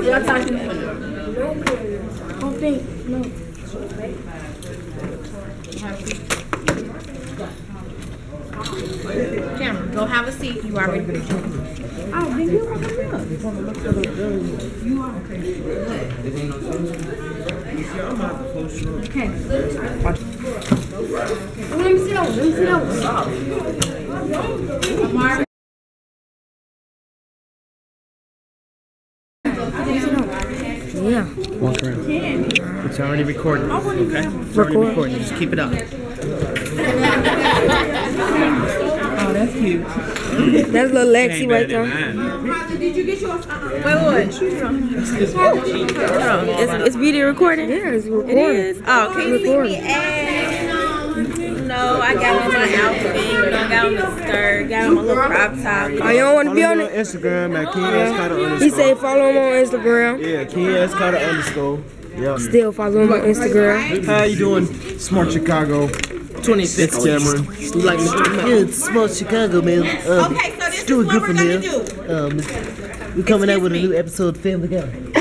Y'all talking? Okay. No. Cameron, go have a seat. You already finished. Oh, then you are You are okay. Okay. Let me sit down. Let me sit down. Yeah. Walk around. It's already recording. Okay? It's already recording. Just keep it up. Oh, that's cute. That's little Lexi right there. Did you get yours? Wait. It's video recording? Yeah, it's recording. It is? Oh, can you see me? No, I got on my outfit. I got on the skirt. Got on my little crop top. Oh, you don't want to be on it? Instagram at KeyScarter_. He said follow him on Instagram. Yeah, KeyScarter_. Yeah. Still follow him on Instagram. How you doing? Smart Chicago. 26 Cameron. You like me? Yeah, it's Smart Chicago, man. Okay, so this is what we're going to do. We're coming out with a new episode of Family Guy.